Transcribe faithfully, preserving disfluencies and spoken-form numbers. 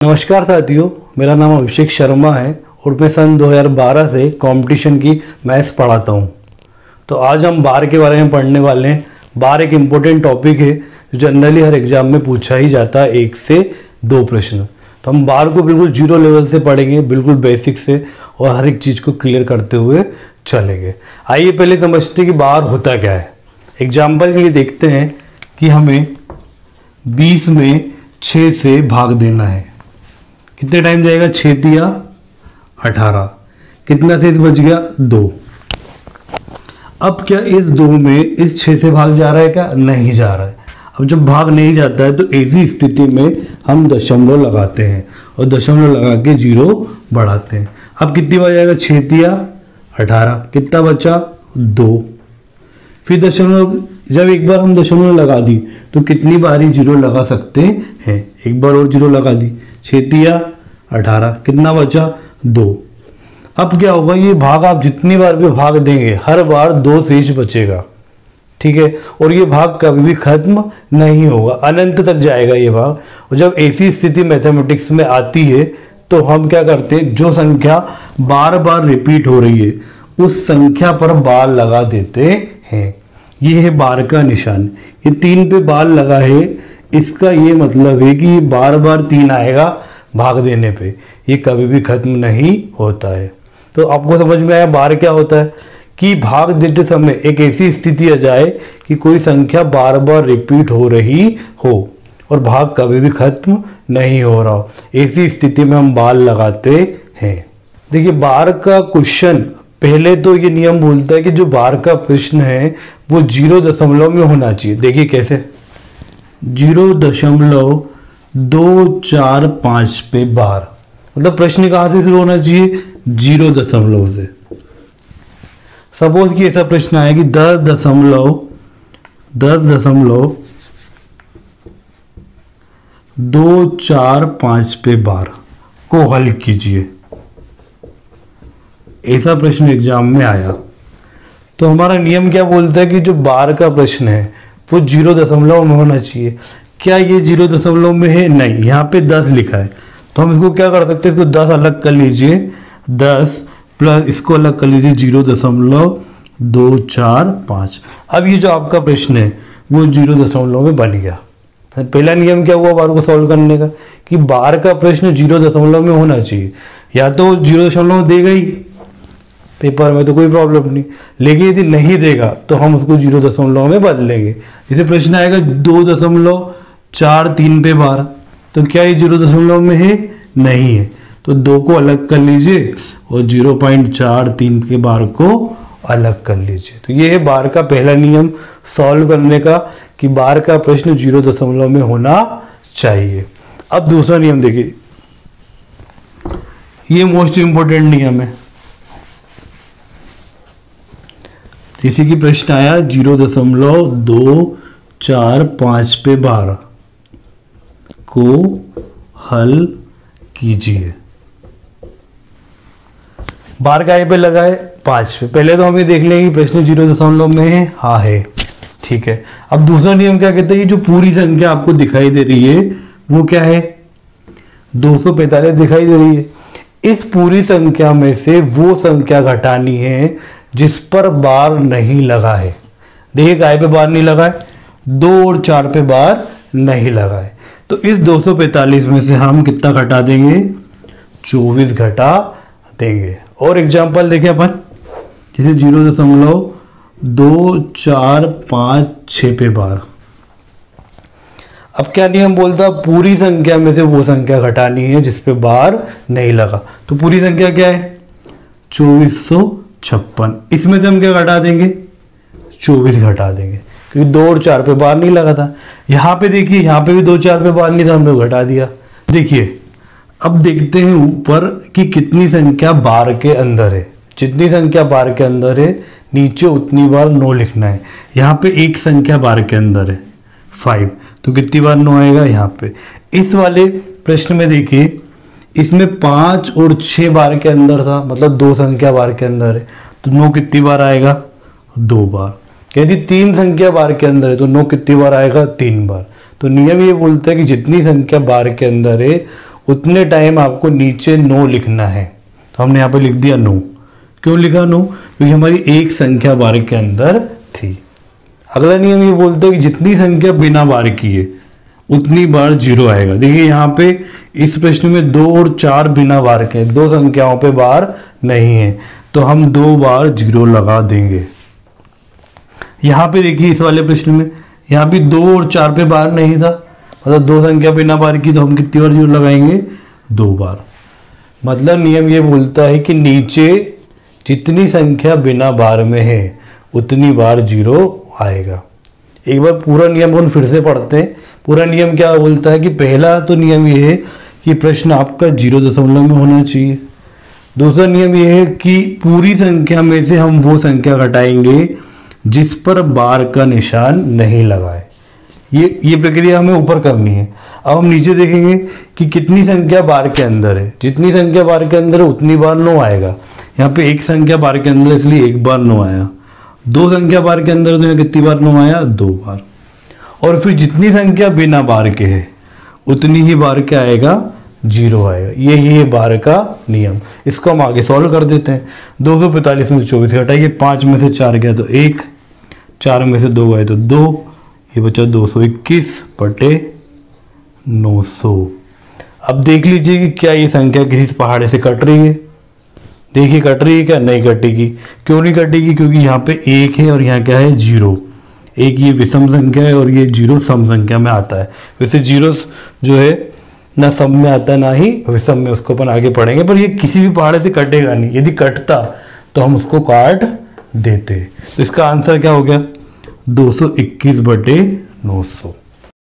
नमस्कार साथियों, मेरा नाम अभिषेक शर्मा है और मैं सन दो हज़ार बारह से कंपटीशन की मैथ्स पढ़ाता हूँ। तो आज हम बार के बारे में पढ़ने वाले हैं। बार एक इम्पोर्टेंट टॉपिक है जो जनरली हर एग्जाम में पूछा ही जाता है, एक से दो प्रश्न। तो हम बार को बिल्कुल जीरो लेवल से पढ़ेंगे, बिल्कुल बेसिक से, और हर एक चीज़ को क्लियर करते हुए चलेंगे। आइए पहले समझते हैं कि बार होता क्या है। एग्जाम्पल के लिए देखते हैं कि हमें बीस में छः से भाग देना है। कितने टाइम जाएगा? छः दिया अठारह, कितना से बच गया? दो। अब क्या इस दो में इस छः से भाग जा रहा है? क्या नहीं जा रहा है। अब जब भाग नहीं जाता है तो ऐसी स्थिति में हम दशमलव लगाते हैं और दशमलव लगा के जीरो बढ़ाते हैं। अब कितनी बार जाएगा? छः दिया अठारह, कितना बचा? दो। फिर दशमलव, जब एक बार हम दशमलव लगा दी तो कितनी बार ही जीरो लगा सकते हैं? एक बार और जीरो लगा दी। छः दिया अठारह, कितना बचा? दो। अब क्या होगा? ये भाग आप जितनी बार भी भाग देंगे हर बार दो शेष बचेगा, ठीक है। और ये भाग कभी भी खत्म नहीं होगा, अनंत तक जाएगा ये भाग। और जब ऐसी स्थिति मैथमेटिक्स में आती है तो हम क्या करते हैं? जो संख्या बार बार रिपीट हो रही है उस संख्या पर बार लगा देते हैं। ये है बार का निशान। ये तीन पे बार लगा है, इसका ये मतलब है कि ये बार बार तीन आएगा भाग देने पे, ये कभी भी खत्म नहीं होता है। तो आपको समझ में आया बार क्या होता है? कि भाग देते समय एक ऐसी स्थिति आ जाए कि कोई संख्या बार बार रिपीट हो रही हो और भाग कभी भी खत्म नहीं हो रहा हो, ऐसी स्थिति में हम बार लगाते हैं। देखिए, बार का क्वेश्चन पहले तो ये नियम बोलता है कि जो बार का प्रश्न है वो जीरो दशमलव में होना चाहिए। देखिए कैसे? जीरो दशमलव दो चार पाँच पे बार, मतलब प्रश्न कहाँ से शुरू होना चाहिए? जीरो दशमलव से। सपोज कि ऐसा प्रश्न आया कि दस दशमलव दस दशमलव दो चार पाँच पे बार को हल कीजिए। ऐसा प्रश्न एग्जाम में आया तो हमारा नियम क्या बोलता है कि जो बार का प्रश्न है वो जीरो दशमलव में होना चाहिए। क्या ये जीरो दशमलव में है? नहीं, यहाँ पे दस लिखा है तो हम इसको क्या कर सकते हैं? इसको दस अलग कर लीजिए, दस प्लस इसको अलग कर लीजिए जीरो दशमलव दो चार पाँच। अब ये जो आपका प्रश्न है वो जीरो दशमलव में बन गया। पहला नियम क्या हुआ बार को सॉल्व करने का? कि बार का प्रश्न जीरो दशमलव में होना चाहिए। या तो जीरो दशमलव देगा ही पेपर में तो कोई प्रॉब्लम नहीं, लेकिन यदि नहीं देगा तो हम उसको जीरो दशमलव में बदलेंगे। जैसे प्रश्न आएगा दो दशमलव चार तीन पे बार, तो क्या ये जीरो दशमलव में है? नहीं है, तो दो को अलग कर लीजिए और जीरो पॉइंट चार तीन के बार को अलग कर लीजिए। तो ये है बार का पहला नियम सॉल्व करने का कि बार का प्रश्न जीरो दशमलव में होना चाहिए। अब दूसरा नियम देखिए, ये मोस्ट इंपोर्टेंट नियम है। जैसे कि प्रश्न आया जीरो दशमलव दो चार पाँच पे बार को हल कीजिए। बार का पे लगा है पाँच पे। पहले तो हम ये देख लेंगे कि प्रश्न जीरो दशमलव में है, हाँ है, ठीक है। अब दूसरा नियम क्या कहता है? ये जो पूरी संख्या आपको दिखाई दे रही है वो क्या है? दो सौ पैंतालीस दिखाई दे रही है। इस पूरी संख्या में से वो संख्या घटानी है जिस पर बार नहीं लगा है। देखिए काय पे बार नहीं लगा है? दो और चार पे बार नहीं लगा है। तो इस दो सौ पैंतालीस में से हम कितना घटा देंगे? चौबीस घटा देंगे। और एग्जाम्पल देखें अपन, जैसे जीरो दशमलव दो चार पाँच छः पे बार। अब क्या नियम बोलता? पूरी संख्या में से वो संख्या घटानी है जिस पे बार नहीं लगा। तो पूरी संख्या क्या है? चौबीस सौ छप्पन। इसमें से हम क्या घटा देंगे? चौबीस घटा देंगे, क्योंकि दो और चार पे बार नहीं लगा था। यहाँ पे देखिए, यहाँ पे भी दो चार पे बार नहीं था, हमने घटा दिया। देखिए अब देखते हैं ऊपर कि कितनी संख्या बार के अंदर है। जितनी संख्या बार के अंदर है नीचे उतनी बार नौ लिखना है। यहाँ पे एक संख्या बार के अंदर है फाइव, तो कितनी बार नौ आएगा? यहाँ पे इस वाले प्रश्न में देखिए, इसमें पाँच और छः बार के अंदर था, मतलब दो संख्या बार के अंदर है, तो नौ कितनी बार आएगा? दो बार। यदि तीन संख्या बार के अंदर है तो नौ कितनी बार आएगा? तीन बार। तो नियम ये बोलता है कि जितनी संख्या बार के अंदर है उतने टाइम आपको नीचे नौ लिखना है। तो हमने यहाँ पे लिख दिया नौ। क्यों लिखा नौ? क्योंकि हमारी एक संख्या बार के अंदर थी। अगला नियम ये बोलता है कि जितनी संख्या बिना बार किए उतनी बार जीरो आएगा। देखिए यहाँ पे इस प्रश्न में दो और चार बिना बार के, दो संख्याओं पे बार नहीं है, तो हम दो बार जीरो लगा देंगे। यहाँ पे देखिए इस वाले प्रश्न में यहाँ भी दो और चार पे बार नहीं था, मतलब दो संख्या बिना बार की, तो हम कितनी बार जीरो लगाएंगे? दो बार। मतलब नियम ये बोलता है कि नीचे जितनी संख्या बिना बार में है उतनी बार जीरो आएगा। एक बार पूरा नियम को फिर से पढ़ते हैं। पूरा नियम क्या बोलता है कि पहला तो नियम ये है कि प्रश्न आपका जीरो दशमलव में होना चाहिए। दूसरा नियम ये है कि पूरी संख्या में से हम वो संख्या घटाएंगे जिस पर बार का निशान नहीं लगा है। ये ये प्रक्रिया हमें ऊपर करनी है। अब हम नीचे देखेंगे कि कितनी संख्या बार के अंदर है। जितनी संख्या बार के अंदर है उतनी बार नौ आएगा। यहाँ पे एक संख्या बार के अंदर इसलिए एक बार नौ आया। दो संख्या बार के अंदर तो यहाँ कितनी बार नौ आया? दो बार। और फिर जितनी संख्या बिना बार के है उतनी ही बार क्या आएगा? जीरो आएगा। यही है बार का नियम। इसको हम आगे सॉल्व कर देते हैं। दो सौ पैंतालीस में से चौबीस घटाइए, पाँच में से चार गया तो एक, चार में से दो गए तो दो, ये बचा दो सौ इक्कीस बटे नौ सौ। अब देख लीजिए कि क्या ये संख्या किसी पहाड़े से कट रही है। देखिए कट रही है क्या? नहीं कटेगी। क्यों नहीं कटेगी? क्योंकि यहाँ पे एक है और यहाँ क्या है? जीरो। एक ये विषम संख्या है और ये जीरो सम संख्या में आता है। वैसे जीरो जो है ना सम में आता है ना ही विषम में, उसको अपन आगे पढ़ेंगे। पर ये किसी भी पहाड़े से कटेगा नहीं। यदि कटता तो हम उसको काट देते। तो इसका आंसर क्या हो गया? दो सौ इक्कीस बटे नौ सौ।